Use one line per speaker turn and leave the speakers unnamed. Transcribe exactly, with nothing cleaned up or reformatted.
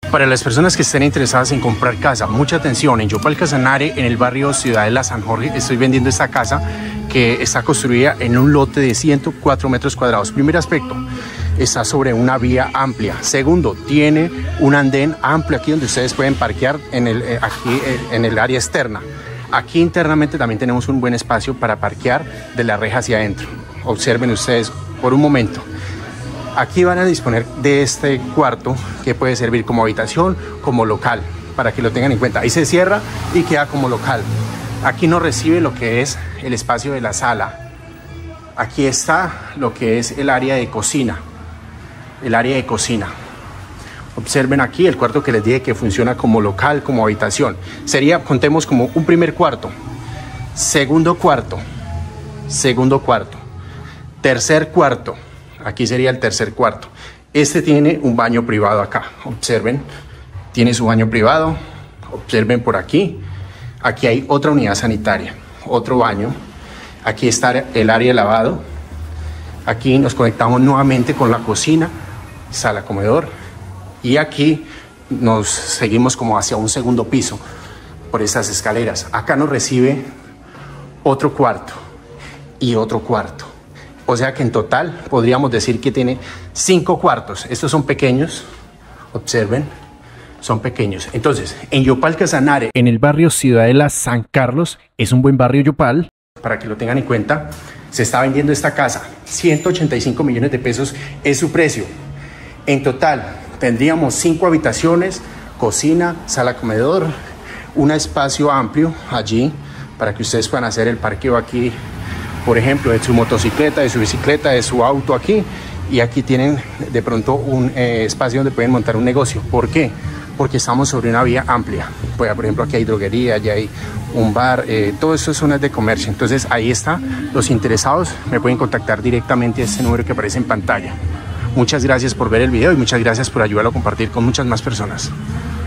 Para las personas que estén interesadas en comprar casa, mucha atención, en Yopal Casanare, en el barrio Ciudadela San Jorge, estoy vendiendo esta casa que está construida en un lote de ciento cuatro metros cuadrados. Primer aspecto, está sobre una vía amplia. Segundo, tiene un andén amplio aquí donde ustedes pueden parquear en el, eh, aquí, eh, en el área externa. Aquí internamente también tenemos un buen espacio para parquear de la reja hacia adentro. Observen ustedes por un momento. Aquí van a disponer de este cuarto que puede servir como habitación, como local, para que lo tengan en cuenta. Ahí se cierra y queda como local. Aquí nos recibe lo que es el espacio de la sala. Aquí está lo que es el área de cocina. El área de cocina. Observen aquí el cuarto que les dije que funciona como local, como habitación. Sería, contemos como un primer cuarto, segundo cuarto, segundo cuarto, tercer cuarto. Aquí sería el tercer cuarto. Este tiene un baño privado acá. Observen, tiene su baño privado. Observen por aquí. Aquí hay otra unidad sanitaria, otro baño. Aquí está el área de lavado. Aquí nos conectamos nuevamente con la cocina, sala, comedor. Y aquí nos seguimos como hacia un segundo piso por estas escaleras. Acá nos recibe otro cuarto y otro cuarto. O sea que en total podríamos decir que tiene cinco cuartos. Estos son pequeños, observen, son pequeños. Entonces, en Yopal Casanare, en el barrio Ciudadela San Carlos, es un buen barrio Yopal. Para que lo tengan en cuenta, se está vendiendo esta casa. ciento ochenta y cinco millones de pesos es su precio. En total, tendríamos cinco habitaciones, cocina, sala, comedor, un espacio amplio allí para que ustedes puedan hacer el parqueo aquí, por ejemplo, de su motocicleta, de su bicicleta, de su auto aquí. Y aquí tienen de pronto un eh, espacio donde pueden montar un negocio. ¿Por qué? Porque estamos sobre una vía amplia. Pues, por ejemplo, aquí hay droguería, allá hay un bar, eh, todo eso es zonas de comercio. Entonces ahí está. Los interesados me pueden contactar directamente a este número que aparece en pantalla. Muchas gracias por ver el video y muchas gracias por ayudarlo a compartir con muchas más personas.